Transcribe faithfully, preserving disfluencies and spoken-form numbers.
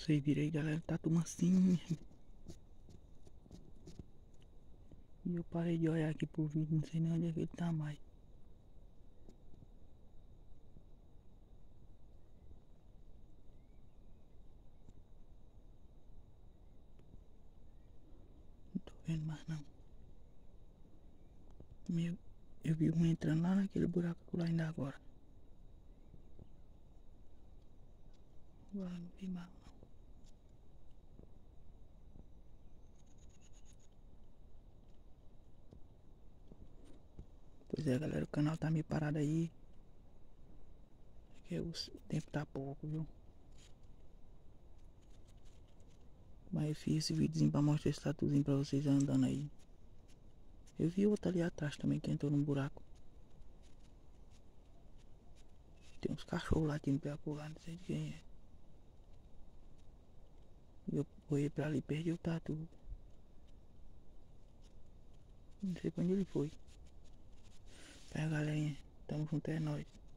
Vocês viram aí, galera, tatu mansinho. E eu parei de olhar aqui pro vídeo, não sei nem onde é que ele tá mais. Não tô vendo mais não. Meu, eu vi um entrando lá naquele buraco lá ainda agora. Agora não vi mais não. Pois é, galera, o canal tá meio parado aí. Porque o tempo tá pouco, viu? Mas eu fiz esse videozinho pra mostrar esse tatuzinho pra vocês andando aí. Eu vi outro ali atrás também que entrou num buraco. Tem uns cachorros latindo pra lá, não sei de quem é. E eu corri pra ali e perdi o tatu. Não sei pra onde ele foi. Pera, galerinha, tamo junto, é nóis.